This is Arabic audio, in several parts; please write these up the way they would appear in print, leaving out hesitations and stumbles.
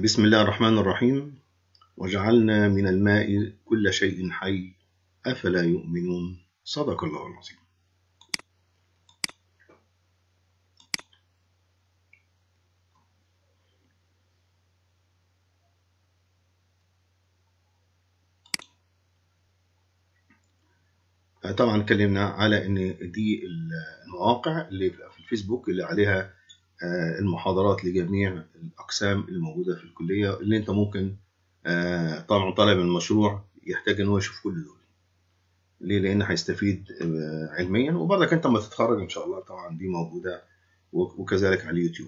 بسم الله الرحمن الرحيم. وجعلنا من الماء كل شيء حي أفلا يؤمنون. صدق الله العظيم. طبعا اتكلمنا على ان دي المواقع اللي في الفيسبوك اللي عليها المحاضرات لجميع الأقسام الموجودة في الكلية، اللي انت ممكن طبعا طالب المشروع يحتاج ان هو يشوف كل دول. ليه؟ لان هيستفيد علميا، وبرضك انت لما تتخرج ان شاء الله طبعا دي موجودة، وكذلك على اليوتيوب.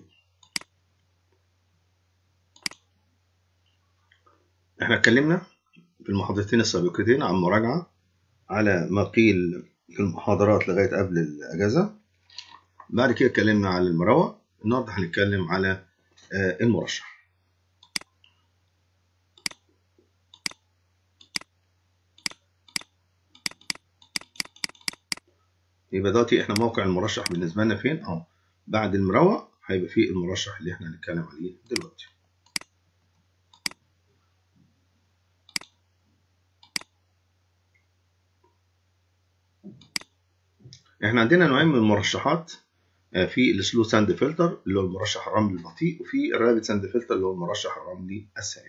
احنا اتكلمنا في المحاضرتين السابقتين عن مراجعة على ما قيل في المحاضرات لغاية قبل الأجازة. بعد كده اتكلمنا على المروة. النهارده هنتكلم على المرشح. يبقى دلوقتي احنا موقع المرشح بالنسبة لنا فين؟ بعد المروة هيبقى فيه المرشح اللي احنا هنتكلم عليه دلوقتي. احنا عندنا نوعين من المرشحات، في السلو ساند فلتر اللي هو المرشح الرملي البطيء، وفي الرابد ساند فلتر اللي هو المرشح الرملي السريع.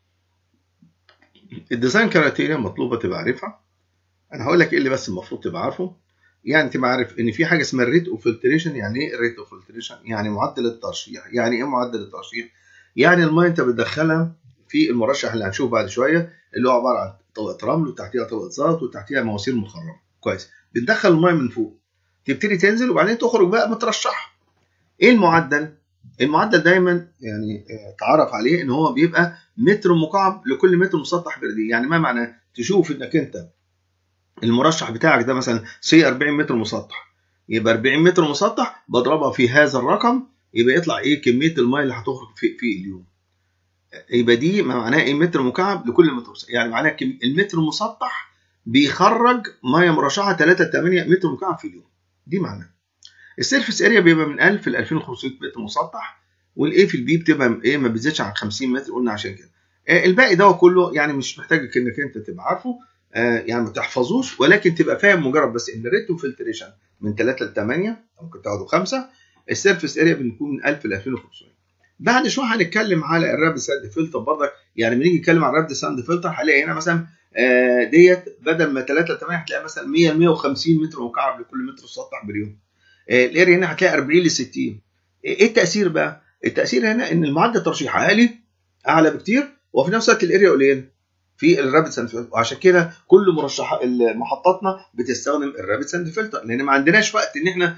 الديزاين كرايتيريا مطلوبة تبقى عارفها. انا هقول لك ايه اللي بس المفروض تبقى عارفه. يعني تبقى عارف ان في حاجه اسمها الريت اوف فلتريشن. يعني ايه الريت اوف فلتريشن؟ يعني معدل الترشيح. يعني ايه معدل الترشيح؟ يعني الميه انت بتدخلها في المرشح اللي هنشوفه بعد شويه، اللي هو عباره عن طبقه رمل وتحتيها طبقه زلط وتحتيها مواسير مخرمه. كويس. بتدخل الميه من فوق، تبتدي تنزل وبعدين تخرج بقى مترشحه. ايه المعدل؟ المعدل دايما يعني تعرف عليه ان هو بيبقى متر مكعب لكل متر مسطح بردي. يعني ما معناه؟ تشوف انك انت المرشح بتاعك ده مثلا سي 40 متر مسطح، يبقى 40 متر مسطح بضربها في هذا الرقم، يبقى يطلع ايه كميه الميه اللي هتخرج في اليوم. يبقى دي معناها ايه؟ متر مكعب لكل متر مسطح. يعني معناها المتر مسطح بيخرج ميه مرشحه 3.8 متر مكعب في اليوم. دي معناها. السيرفيس اريا بيبقى من 1000 ل 2500 متر مسطح، والايه في البي بتبقى ايه ما بتزيدش عن 50 متر. قلنا عشان كده الباقي ده كله يعني مش محتاج انك انت تبقى عارفه، يعني ما تحفظوش، ولكن تبقى فاهم مجرد بس ان الريت اوف فلتريشن من 3 ل 8، ممكن تاخده 5. السيرفيس اريا بنكون من 1000 ل 2500. بعد شويه هنتكلم على الرابد ساند فلتر برضك. يعني لما نيجي نتكلم على الرابد ساند فلتر هنلاقي هنا مثلا ديت بدل ما 3 ل 8 هتلاقي مثلا 100 ل 150 متر مكعب لكل متر مسطح باليوم. الاريا هنا هتلاقي 40 ل 60. ايه التاثير بقى؟ التاثير هنا ان المعدل الترشيح عالي، اعلى بكتير، وفي نفس الوقت الاريا قليله في الرابد ساند فلتر. وعشان كده كل محطاتنا بتستخدم الرابد ساند فلتر، لان ما عندناش وقت ان احنا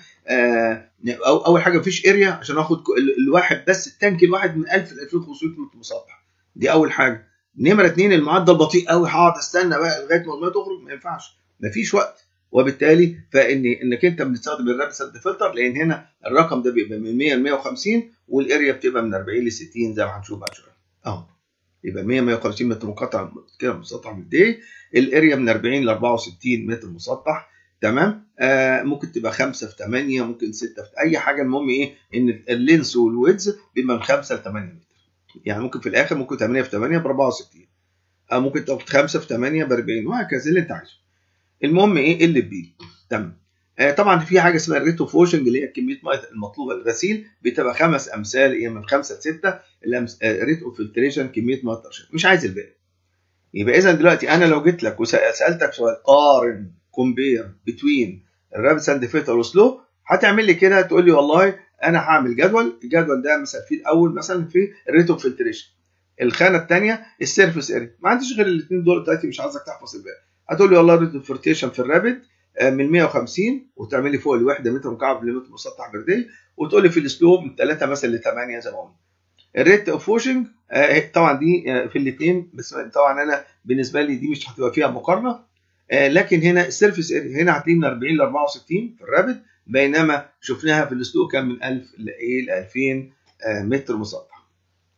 اول حاجه مفيش اريا عشان ناخد الواحد بس التانك الواحد من 1000 ل 2500 متر مسطح. دي اول حاجه. نمره 2 المعدل بطيء قوي، هقعد استنى بقى لغايه ما الميه تخرج، ما ينفعش، مفيش وقت. وبالتالي انك انت بتستخدم الرابد ساند فلتر، لان هنا الرقم ده بيبقى من 100 ل 150، والاريا بتبقى من 40 ل 60 زي ما هنشوف بعد شويه. يبقى 100 150 متر مقطع كده مسطح بالدي. الاريا من 40 ل 64 متر مسطح. تمام. ممكن تبقى 5 في 8، ممكن 6 في اي حاجه. المهم ايه؟ ان اللينس والويدز بيبقى من 5 ل 8 متر. يعني ممكن في الاخر ممكن 8 في 8 ب 64، او ممكن تاخد 5 في 8 ب 40، وهكذا اللي انت عايزه. المهم ايه اللي بيه. تمام. طبعا في حاجه اسمها الريت اوف واشنج، اللي هي كميه ميه المطلوبه للغسيل بتبقى 5 امثال، هي من 5 ل 6. الريت اوف فلتريشن كميه ميه الترشيح، مش عايز الباقي. يبقى اذا دلوقتي انا لو جيت لك وسالتك سؤال قارن كومبير بتوين الرابد ساند فلتر وسلو، هتعمل لي كده تقول لي والله انا هعمل جدول. الجدول ده مثلا في الاول مثلا في الريت اوف فلتريشن، الخانه الثانيه السيرفيس اريا. ما عنديش غير الاثنين دول دلوقتي، مش عايزك تحفظ الباقي. هتقول لي والله الريت اوف فلتريشن في الرابد من 150، وتعمل لي فوق الوحده متر مكعب لمتر مسطح بردي، وتقول لي في السلو من 3 مثلا ل 8 زي ما قلنا. الريت اوف واشنج طبعا دي في الاثنين، بس طبعا انا بالنسبه لي دي مش هتبقى فيها مقارنه. لكن هنا السيرفيس اريا هنا هتلاقيه من 40 ل 64 في الرابد، بينما شفناها في السلو كان من 1000 ل 2000 متر مسطح.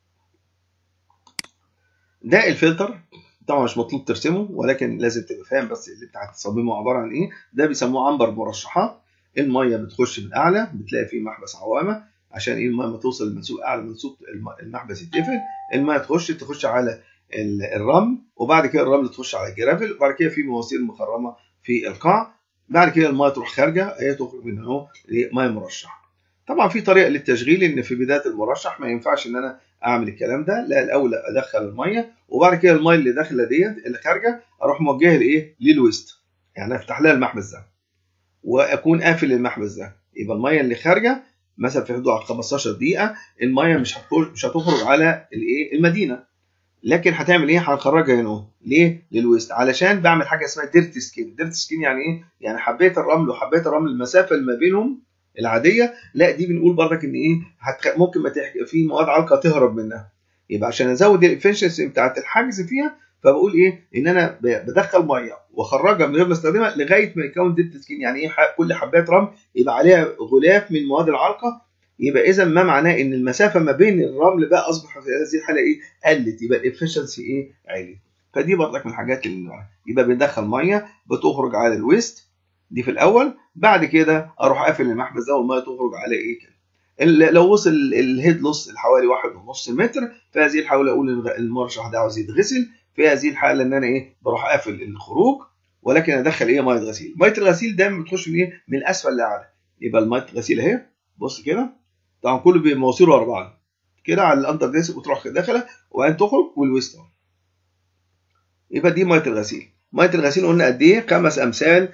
ده الفلتر. طبعا مش مطلوب ترسمه، ولكن لازم تبقى فاهم بس اللي انت هتصممه عباره عن ايه. ده بيسموه عنبر مرشحات. الميه بتخش من اعلى، بتلاقي فيه محبس عوامه، عشان ايه الميه ما توصل لمنسوب اعلى، منسوب المحبس يتقفل، الميه تخش على الرمل، وبعد كده الرمل تخش على الجرافل، وبعد كده في مواسير مخرمه في القاع، بعد كده الميه تروح خارجه، هي تخرج من اهو ميه مرشح. طبعا في طريقه للتشغيل، ان في بدايه المرشح ما ينفعش ان انا اعمل الكلام ده، لا الاول ادخل الميه، وبعد كده الميه اللي داخله ديت اللي خارجه اروح موجهها لايه؟ للويست، يعني افتح لها المحبس ده واكون قافل المحبس ده، يبقى الميه اللي خارجه مثلا في حدود 15 دقيقه الميه مش هتخرج على الايه؟ المدينه، لكن هتعمل ايه؟ هنخرجها هنا ليه؟ للويست، علشان بعمل حاجه اسمها ديرت سكين. ديرت سكين يعني ايه؟ يعني حبيت الرمل وحبيت الرمل المسافه اللي ما بينهم العاديه، لا دي بنقول برضك ان ايه؟ ممكن ما في مواد علقه تهرب منها، يبقى عشان ازود الافشنسي بتاعت الحجز فيها، فبقول ايه؟ ان انا بدخل ميه واخرجها من غير ما استخدمها لغايه ما يكون ديرت سكين. يعني ايه؟ كل حبايه رمل يبقى عليها غلاف من مواد العلقه، يبقى اذا ما معناه ان المسافه ما بين الرمل بقى اصبح في هذه الحاله ايه؟ قلت، يبقى الافشنسي ايه؟ عالي. فدي برضك من الحاجات اللي يبقى بندخل ميه بتخرج على الويست دي في الاول، بعد كده اروح قافل المحبس ده والميه تخرج على ايه كده. لو وصل الهيد لوس لحوالي 1.5 متر، في هذه الحاله اقول ان المرشح ده عاوز يتغسل، في هذه الحاله ان انا ايه؟ بروح قافل الخروج، ولكن ادخل ايه؟ ميه غسيل. ميه الغسيل دايما بتخش من ايه؟ من اسفل لاعلى، يبقى الميه الغسيل اهي بص كده، طبعا كله بمواسيره ورا بعض كده على الاندر ديسك، وتروح داخله وبعدين تخرج والويست اهو. يبقى دي ميه الغسيل. ميه الغسيل قلنا قد ايه؟ 5 امثال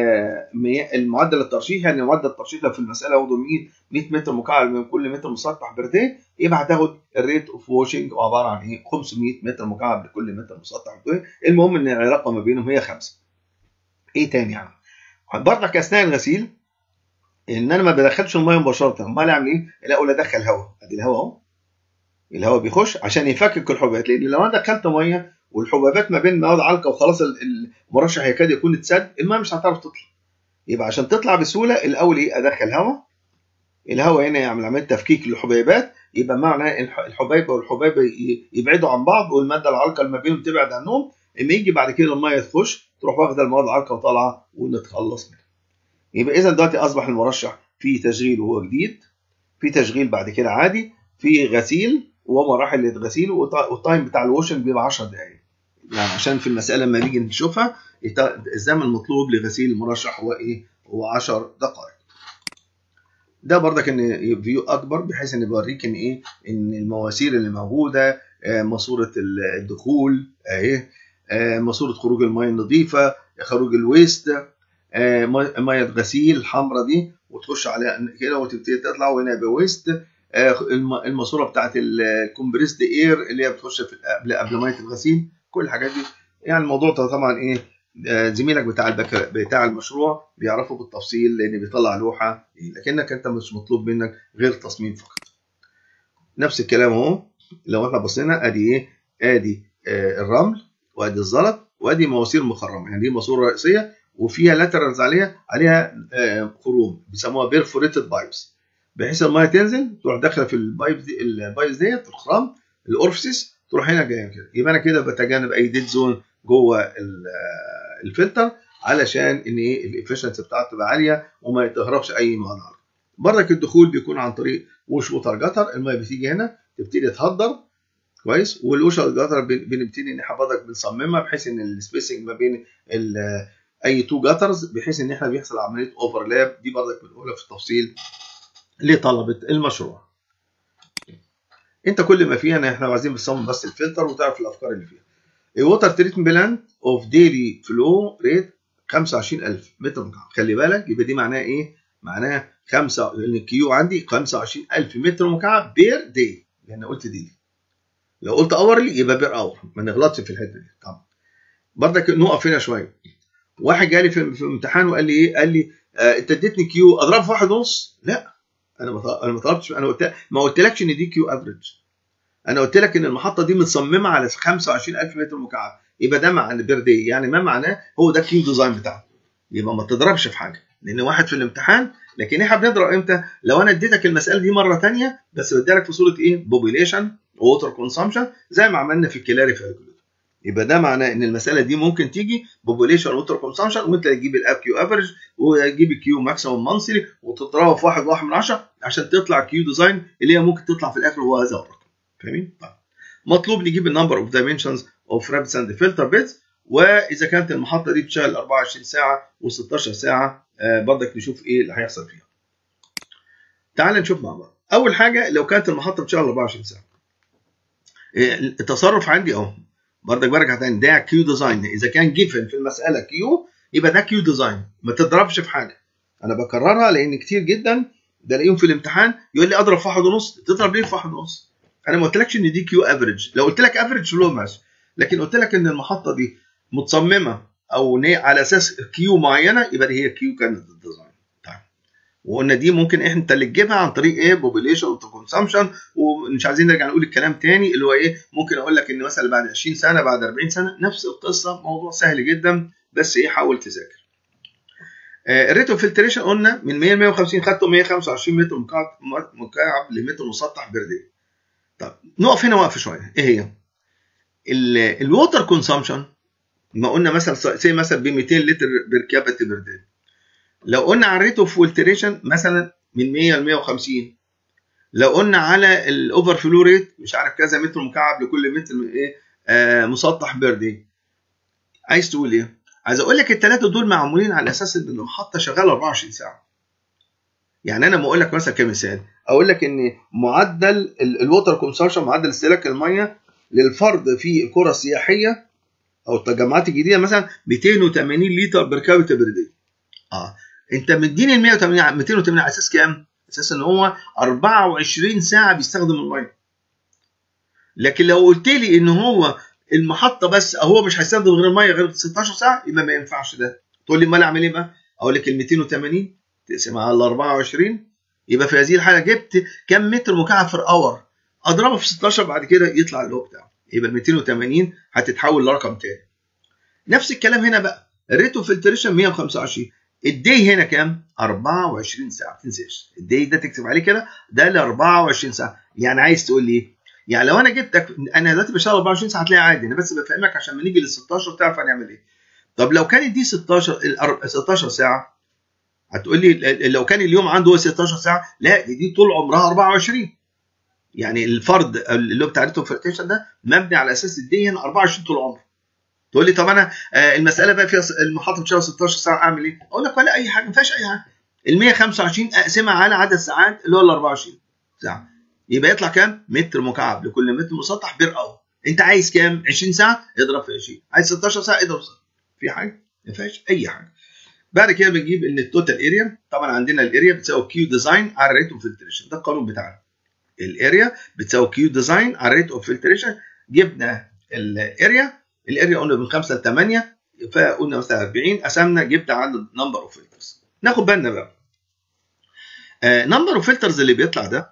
المعدل الترشيح، يعني معدل الترشيح لو في المساله واخده 100 متر مكعب من كل متر مسطح بير داي، يبقى هتاخد الريت اوف واشنج عباره عن ايه؟ 500 متر مكعب لكل متر مسطح بير داي. المهم ان العلاقه ما بينهم هي 5. ايه تاني يعني؟ برضك اثناء الغسيل ان انا ما بدخلش الميه مباشره، امال اعمل ايه؟ الاول ادخل هواء، ادي الهواء اهو، الهواء بيخش عشان يفكك الحبيبات، لان لو انا دخلت ميه والحبيبات ما بين مواد علقه وخلاص المرشح يكاد يكون اتسد، الميه مش هتعرف تطلع. يبقى عشان تطلع بسهوله الاول ايه؟ ادخل هواء، الهواء هنا يعمل عمليه تفكيك للحبيبات، يبقى معنى الحبيبه والحبيبه يبعدوا عن بعض والماده العالقه اللي ما بينهم تبعد عنهم، اما يجي بعد كده الميه تخش تروح واخده المواد العالقه وطالعه ونتخلص منها. يبقى اذا دلوقتي اصبح المرشح في تشغيل وهو جديد، في تشغيل بعد كده عادي، في غسيل ومراحل الغسيل، والتايم بتاع الواشنج بيبقى 10 دقائق، يعني عشان في المساله لما نيجي نشوفها الزمن المطلوب لغسيل المرشح هو ايه؟ هو 10 دقائق. ده برضك ان فيو اكبر بحيث ان بوريك ان ايه؟ ان المواسير اللي موجوده، ماسوره الدخول اهي، ماسوره خروج الميه النظيفه، خروج الويست، ميه غسيل الحمراء دي وتخش عليها كده وتبتدي تطلع، وهنا يبقى ويست، الماسوره بتاعت الكومبريسد اير اللي هي بتخش في قبل ميه الغسيل. كل الحاجات دي يعني الموضوع ده طبعا ايه؟ زميلك بتاع المشروع بيعرفه بالتفصيل لان بيطلع لوحه، لكنك انت مش مطلوب منك غير التصميم فقط. نفس الكلام اهو، لو احنا بصينا ادي ايه؟ ادي الرمل، وادي الزلط، وادي مواسير مخرمه، يعني دي ماسوره رئيسيه وفيها لاترالز عليها خروم بيسموها بيرفوريتد بايبس، بحيث الميه تنزل تروح داخله في البايبس ديت الخرام الاورفسيس، تروح هنا جايه كده، يبقى انا كده بتجنب اي ديد زون جوه الفلتر، علشان ان ايه؟ الافشنسي بتاعته تبقى عاليه وما يتهربش اي مواد علقه. برضك الدخول بيكون عن طريق وش ووتر جتر، الميه بتيجي هنا تبتدي تهدر كويس، والوش الجتر بنبتدي ان حضرتك بنصممها بحيث ان السبيسنج ما بين اي تو جاترز بحيث ان احنا بيحصل عمليه اوفرلاب، دي برضك بنقولها في التفصيل لطلبه المشروع. انت كل ما فيها ان احنا عايزين بنصمم بس الفلتر وتعرف الافكار اللي فيها. الووتر تريتمنت بلانت اوف ديلي فلو ريت 25000 متر مكعب، خلي بالك يبقى دي معناها ايه؟ معناها الكيو عندي 25000 متر مكعب بير داي، لان قلت ديلي، لو قلت اورلي يبقى بير اور، ما نغلطش في الحته دي طبعا. برضك نقف هنا شويه. واحد جالي في امتحان وقال لي ايه؟ قال لي انت اديتني كيو اضرب في 1.5. لا انا ما طلبتش، انا ما قلتلكش ان دي كيو افريج، انا قلت لك ان المحطه دي متصممه على 25000 متر مكعب، يبقى ده معنى بير داي، يعني ما معناه هو ده الكيو ديزاين بتاعه، يبقى ما تضربش في حاجه، لان واحد في الامتحان. لكن احنا بنضرب امتى؟ لو انا اديتك المساله دي مره ثانيه بس بديلك في صوره ايه؟ بوبيليشن ووتر كونسامشن زي ما عملنا في الكلاري كالكوليتر. يبقى ده معناه ان المساله دي ممكن تيجي بوبوليشن ووتر كونسامشن، وانت تجيب الاب كيو افريج وتجيب الكيو ماكسيموم مانثلي وتضربها في 1.1 من 10 عشان تطلع كيو ديزاين اللي هي ممكن تطلع في الاخر هو هذا الرقم. فاهمين؟ طيب مطلوب نجيب النمبر اوف دايمنشنز اوف رابس اند فلتر بيدز، واذا كانت المحطه دي بتشتغل 24 ساعه و16 ساعه برضك نشوف ايه اللي هيحصل فيها. تعال نشوف مع بعض. اول حاجه لو كانت المحطه بتشتغل 24 ساعه، التصرف عندي اهو برضك برجع تاني، ده كيو ديزاين. اذا كان جيفن في المساله كيو يبقى ده كيو ديزاين، ما تضربش في حاجه. انا بكررها لان كتير جدا ده الاقيهم في الامتحان يقول لي اضرب في 1.5. تضرب ليه في 1.5؟ انا ما قلتلكش ان دي كيو افريج. لو قلت لك افريج لو ماشي، لكن قلت لك ان المحطه دي متصممه او على اساس كيو معينه يبقى دي هي كيو كانت الديزاين. وقلنا دي ممكن انت اللي تجيبها عن طريق ايه؟ بوبوليشن وكونسامشن. ومش عايزين نرجع نقول الكلام تاني اللي هو ايه، ممكن اقول لك ان مثلا بعد 20 سنه بعد 40 سنه نفس القصه. موضوع سهل جدا بس ايه، حاول تذاكر. الريت اوف فلتريشن قلنا من 100 ل 150 خدته 125 متر مكعب لمتر مسطح بير داي. طب نقف هنا وقفه شويه. ايه هي؟ الووتر كونسامشن ما قلنا مثلا زي مثلا ب 200 لتر بير كابيتي بير داي. لو قلنا على الريت اوف فلتريشن مثلا من 100 ل 150، لو قلنا على الاوفر فلو ريت مش عارف كذا متر مكعب لكل متر ايه مسطح بير داي. عايز تقول ايه؟ عايز اقول لك الثلاثه دول معمولين على اساس ان المحطه شغاله 24 ساعه. يعني انا ما اقول لك مثلا كمثال اقول لك ان معدل الووتر كونسامشن، معدل استهلاك الميه للفرد في القرى السياحيه او التجمعات الجديده مثلا 280 لتر بير كابيتا بير داي. انت مديني ال 280 على اساس كام؟ اساس ان هو 24 ساعه بيستخدم الميه. لكن لو قلت لي ان هو المحطه بس هو مش هيستخدم غير الميه غير 16 ساعه يبقى ما ينفعش ده. تقول لي امال اعمل ايه بقى؟ اقول لك ال 280 تقسمها على 24 يبقى في هذه الحاله جبت كم متر مكعب في اور، اضربه في 16 بعد كده يطلع اللي هو بتاعه. يبقى ال 280 هتتحول لرقم تاني. نفس الكلام هنا بقى، الريت اوف فلتريشن 125. الدي هنا كام؟ 24 ساعه. ما تنساش الدي ده تكتب عليه كده، ده ل 24 ساعه. يعني عايز تقول لي ايه؟ يعني لو انا جبتك انا دلوقتي بشتغل 24 ساعه هتلاقي عادي، انا بس بفهمك عشان لما نيجي لل 16 تعرف هنعمل ايه. طب لو كانت دي 16 ساعه هتقول لي لو كان اليوم عنده 16 ساعه، لا دي طول عمرها 24. يعني الفرد اللي هو بتاع ريت اوف فلتريشن ده مبني على اساس الدي هنا 24 طول عمره. تقول لي طب انا المساله بقى فيها المحطه بتشتغل 16 ساعه اعمل ايه؟ اقول لك ولا اي حاجه، ما فيهاش اي حاجه. ال 125 اقسمها على عدد الساعات اللي هو ال 24 ساعه، يبقى يطلع كام؟ متر مكعب لكل متر مسطح بير اور. انت عايز كام؟ 20 ساعه اضرب في 20، عايز 16 ساعه اضرب في حاجه؟ ما فيهاش اي حاجه. بعد كده بنجيب ان التوتال اريا، طبعا عندنا الاريا بتساوي كيو ديزاين على الريت اوف فلتريشن، ده القانون بتاعنا. الاريا بتساوي كيو ديزاين على الريت اوف فلتريشن. جبنا الاريا قلنا من 5 ل 8 فقلنا مثلا 40، قسمنا جبنا عدد نمبر اوف فلترز. ناخد بالنا بقى نمبر اوف فلترز اللي بيطلع ده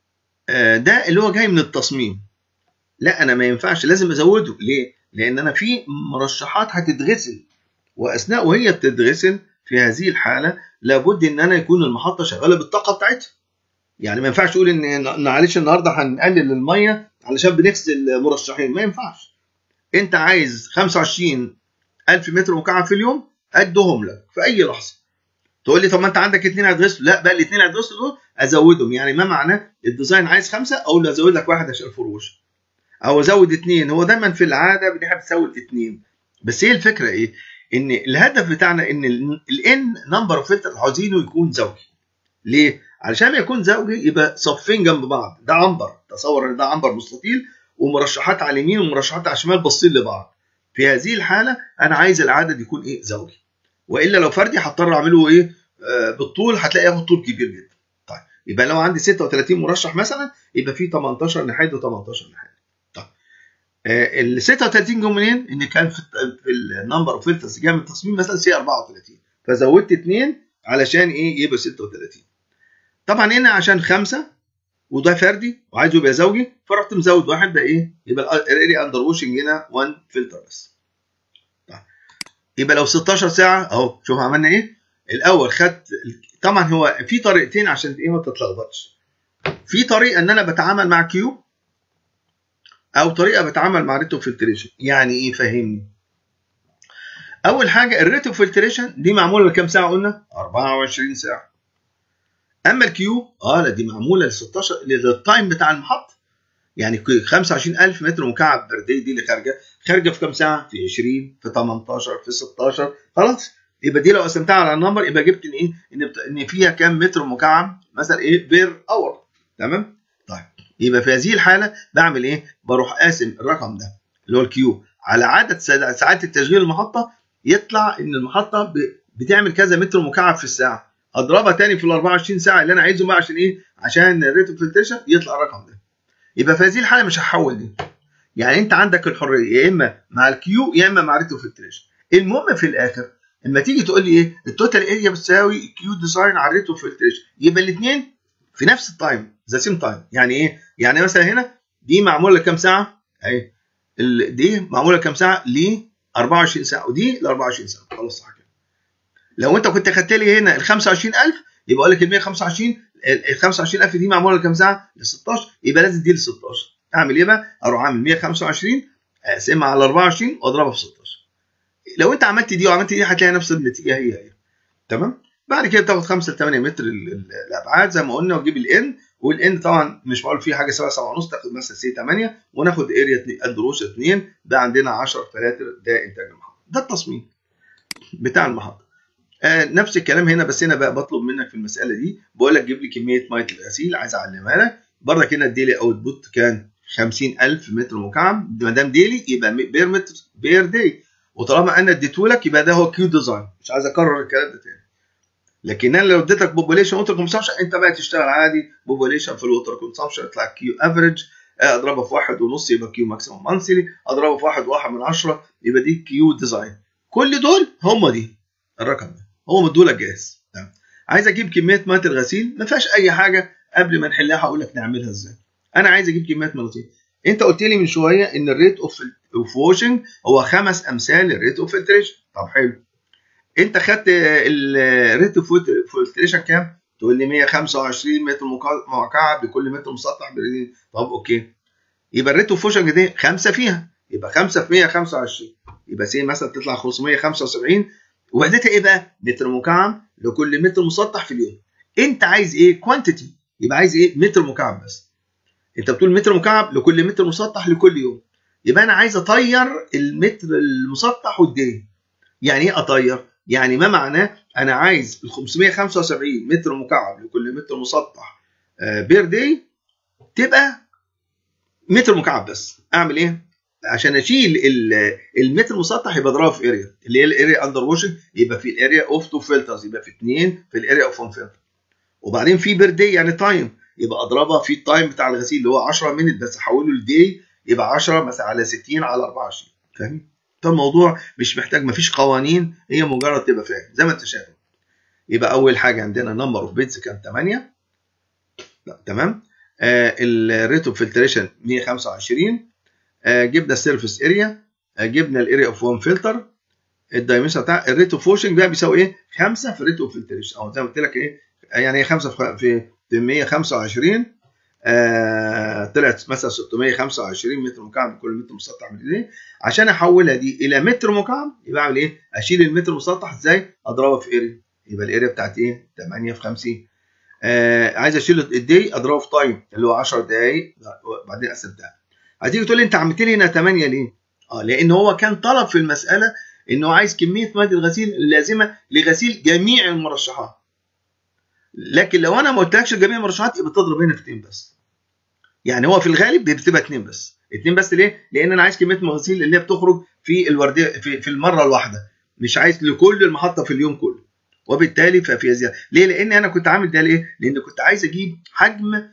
ده اللي هو جاي من التصميم. لا انا ما ينفعش، لازم ازوده. ليه؟ لان انا في مرشحات هتتغسل، واثناء وهي بتتغسل في هذه الحاله لابد ان انا يكون المحطه شغاله بالطاقه بتاعتها. يعني ما ينفعش تقول ان معلش النهارده هنقلل الميه علشان بنغسل مرشحين، ما ينفعش. انت عايز 25,000 متر مكعب في اليوم ادهم لك في اي لحظه. تقول لي طب ما انت عندك 2 هتغسلوا، لا بقى الاثنين هتغسلوا دول ازودهم. يعني ما معناه الديزاين عايز 5 اقول له ازود لك 1 عشان الفروش، او ازود 2. هو دايما في العاده بنحب تزود 2، بس هي الفكره ايه؟ ان الهدف بتاعنا ان الان نمبر اوف فلتر عاوزينه يكون زوجي. ليه؟ علشان ما يكون زوجي يبقى صفين جنب بعض. ده عنبر، تصور ان ده عنبر مستطيل ومرشحات على اليمين ومرشحات على الشمال باصين لبعض. في هذه الحاله انا عايز العدد يكون ايه؟ زوجي. والا لو فردي هضطر اعمله ايه؟ بالطول، هتلاقي ياخد طول كبير جدا. طيب يبقى لو عندي 36 مرشح مثلا يبقى في 18 نحايد و18 نحايد. طيب ال 36 جم منين؟ ان كان في النمبر اوف فلترز جاي من التصميم مثلا سي 34 فزودت 2 علشان ايه؟ يبقى 36. طبعا هنا عشان 5 وده فردي وعايزه يبقى زوجي فرحت مزود 1 بقى ايه؟ يبقى الاريا اندر ووشنج هنا 1 فلتر بس. طيب يبقى لو 16 ساعه اهو شوف عملنا ايه؟ الاول خدت، طبعا هو في طريقتين عشان ايه ما تتلخبطش. في طريقه ان انا بتعامل مع كيو او طريقه بتعامل مع ريت اوف فلتريشن. يعني ايه؟ فهمني. اول حاجه الريت اوف فلتريشن دي معموله لكام ساعه؟ قلنا 24 ساعه. اما الكيو لا دي معموله ل 16 للتايم بتاع المحطه. يعني 25000 متر مكعب بر داي دي اللي خارجه في كام ساعه؟ في 20، في 18، في 16. خلاص، يبقى دي لو قسمتها على النمبر يبقى جبت ان ايه؟ ان فيها كام متر مكعب مثلا ايه بير اور. تمام؟ طيب يبقى في هذه الحاله بعمل ايه؟ بروح قاسم الرقم ده اللي هو الكيو على عدد ساعات التشغيل المحطه، يطلع ان المحطه بتعمل كذا متر مكعب في الساعه. اضربها تاني في ال 24 ساعه اللي انا عايزهم بقى عشان ايه؟ عشان الريت اوف فلتريشن يطلع الرقم ده. يبقى في هذه الحاله مش هحول دي. يعني انت عندك الحريه يا اما مع الكيو يا اما مع ريت اوف فلتريشن. المهم في الاخر اما تيجي تقول لي ايه؟ التوتال اريا بتساوي الكيو ديزاين على الريت اوف فلتريشن، يبقى الاثنين في نفس التايم، ذا سيم تايم. يعني ايه؟ يعني مثلا هنا دي معموله كام ساعه؟ اهي دي معموله كام ساعه؟ ل 24 ساعه، ودي ل 24 ساعه. خلاص صح كده. لو انت كنت خدت لي هنا ال 25000 يبقى اقول لك ال 125 ال 25000 دي معموله لكام ساعه؟ ل 16، يبقى لازم دي ل 16. اعمل ايه بقى؟ اروح اعمل 125 اقسمها على 24 واضربها في 16. لو انت عملت دي وعملت دي هتلاقي نفس النتيجه هي. تمام؟ بعد كده تاخد 5 ل 8 متر الابعاد زي ما قلنا، وتجيب الان، والان طبعا مش معقول فيه حاجه 7 ونص، تاخد مثلا سي 8 وناخد اريا قد روس 2، ده عندنا 10 فلاتر، ده انتاج المحطه. ده التصميم بتاع المحطه. نفس الكلام هنا، بس هنا بقى بطلب منك في المساله دي بقول لك جيب لي كميه ميه الغسيل، عايز اعلمها لك. برضك هنا الديلي اوت بوت كان 50000 متر مكعب، ما دام ديلي يبقى بير متر بير داي، وطالما انا اديته لك يبقى ده هو كيو ديزاين. مش عايز اكرر الكلام ده تاني. لكن انا لو اديتك بوبوليشن ووتر كونسامشن انت بقى تشتغل عادي بوبوليشن في الووتر كونسامشن، يطلع كيو افريج، اضربها في 1.5 يبقى كيو ماكسيموم مانثلي، اضربها في 1.1 يبقى دي كيو ديزاين. كل دول هم دي الرقم ده هو مدولك جاهز. تمام؟ عايز اجيب كميه ميه الغسيل، ما فيهاش اي حاجه قبل ما نحلها هقول لك نعملها ازاي. انا عايز اجيب كميه ميه الغسيل. انت قلت لي من شويه ان الريت اوف واشنج هو 5 امثال الريت اوف فلتريشن. طب حلو، انت خدت الريت اوف فلتريشن كام؟ تقول لي 125 متر مكعب لكل متر مسطح بالريدين. طب اوكي، يبقى الريت اوف واشنج دي 5 فيها، يبقى 5 في 125 يبقى سي مثلا تطلع 575. وحدتها ايه بقى؟ متر مكعب لكل متر مسطح في اليوم. انت عايز ايه؟ كوانتيتي، يبقى عايز ايه؟ متر مكعب بس. انت بتقول متر مكعب لكل متر مسطح لكل يوم، يبقى انا عايز اطير المتر المسطح والدي. يعني ايه اطير؟ يعني ما معناه انا عايز ال 575 متر مكعب لكل متر مسطح بير داي تبقى متر مكعب بس. اعمل ايه؟ عشان اشيل المتر المسطح يبقى اضربه في اريا اللي هي الاريا اندر واشنج، يبقى في الاريا اوف 2 فلترز، يبقى في 2 في الاريا اوف 1 فلتر. وبعدين في بير داي يعني تايم، يبقى اضربها في التايم بتاع الغسيل اللي هو 10 مينت، بس احوله لداي يبقى 10 مثلا على 60 على 24. فاهم؟ فالموضوع مش محتاج، مفيش قوانين، هي مجرد تبقى فاهم زي ما انت شايف. يبقى اول حاجه عندنا نمبر اوف بيتس كان 8. تمام. الريت اوف فلتريشن 125. جبنا السيرفيس اريا، جبنا الاريا اوف 1 فلتر، الدايمنشن بتاع الريت اوف واشنج بقى بيساوي ايه؟ 5 في الريت اوف فلتريشن، او زي ما قلت لك ايه يعني ايه 5 في 125 طلعت مثلا 625 متر مكعب لكل متر مسطح من ايه. عشان احولها دي الى متر مكعب يبقى اعمل ايه؟ اشيل المتر المسطح ازاي؟ اضربها في اريا، يبقى الاريا بتاعت ايه؟ 8 في 50. عايز اشيل الدي اضربه في تايم اللي هو 10 دقائق وبعدين قسمتها. هتيجي تقول لي انت عملت لي هنا 8 ليه؟ لان هو كان طلب في المساله انه عايز كميه ماده الغسيل اللازمه لغسيل جميع المرشحات. لكن لو انا ما قلتلكش جميع المرشحات يبقى تضرب هنا في 2 بس. يعني هو في الغالب بتبقى 2 بس. 2 بس ليه؟ لان انا عايز كميه الغسيل اللي هي بتخرج في الورديه في المره الواحده، مش عايز لكل المحطه في اليوم كله. وبالتالي ففي زياده. ليه؟ لان انا كنت عامل ده ليه؟ لان كنت عايز اجيب حجم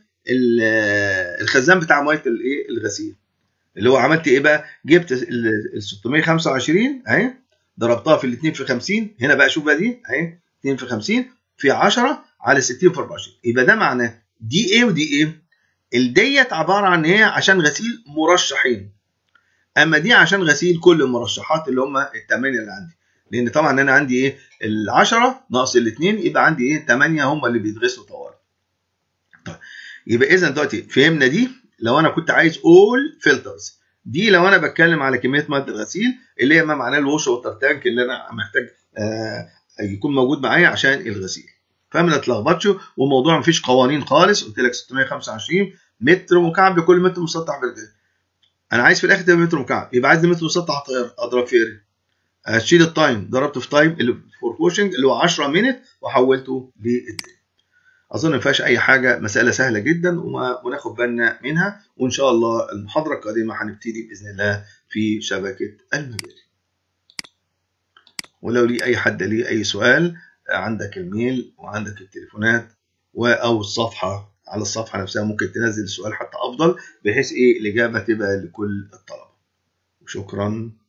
الخزان بتاع ميه الايه الغسيل. اللي هو عملت ايه بقى؟ جبت ال 625 اهي، ضربتها في الاثنين في 50. هنا بقى شوف بقى دي اهي 2 في 50 في 10 على 60 في 24. يبقى ده معناه دي ايه ودي ايه؟ الديت عباره عن ايه؟ عشان غسيل مرشحين. اما دي عشان غسيل كل المرشحات اللي هم الثمانيه اللي عندي. لان طبعا انا عندي ايه؟ ال10 ناقص الاثنين يبقى عندي ايه؟ 8 هم اللي بيتغسلوا طوال. طيب يبقى اذا دلوقتي فهمنا دي لو انا كنت عايز all filters. دي لو انا بتكلم على كميه ماده الغسيل اللي هي ما معناه الوش ووتر تانك اللي انا محتاج يكون موجود معايا عشان الغسيل. فما تتلخبطش، وموضوع مفيش قوانين خالص. قلت لك 625 متر مكعب لكل متر مسطح بالجسم. انا عايز في الاخر تبقى متر مكعب، يبقى عايز متر مسطح اضرب في اريا. اشيل التايم، ضربته في تايم اللي فور بوشنج اللي هو 10 مينت وحولته للدقيقه. اظن ما فيهاش اي حاجه، مساله سهله جدا وناخد بالنا منها. وان شاء الله المحاضره القادمه هنبتدي باذن الله في شبكه المجاري. ولو لي اي حد ليه اي سؤال، عندك الميل وعندك التليفونات او الصفحه، على الصفحه نفسها ممكن تنزل السؤال حتى افضل، بحيث الاجابه تبقى لكل الطلبه. وشكرا.